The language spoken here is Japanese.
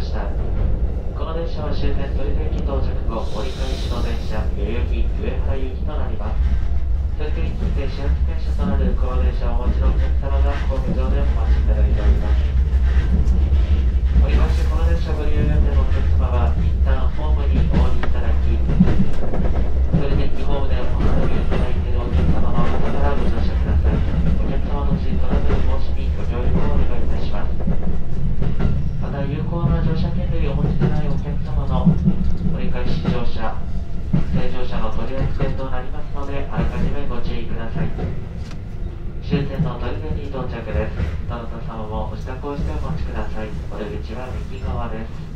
した。この電車は終点取手駅到着後、折り返しの電車、代々木上原行きとなります。東京について始発電車となるこの電車をお待ちのお客様がホーム上でお待ちいただいております。折り返しこの電車ご利用予定のお客様は、一旦ホームにお降りいただき、取手駅ホームでお並びいただいているお客様の方からご乗車ください。お客様のシートラブル防止にご協力をお願いいたします。また、有効な乗車券類をお持ちでないお客様の折り返し乗車、正乗車の取り扱いとなりますので、あらかじめご注意ください。終点の取手に到着です。どなた様もお支度をしてお待ちください。お出口は右側です。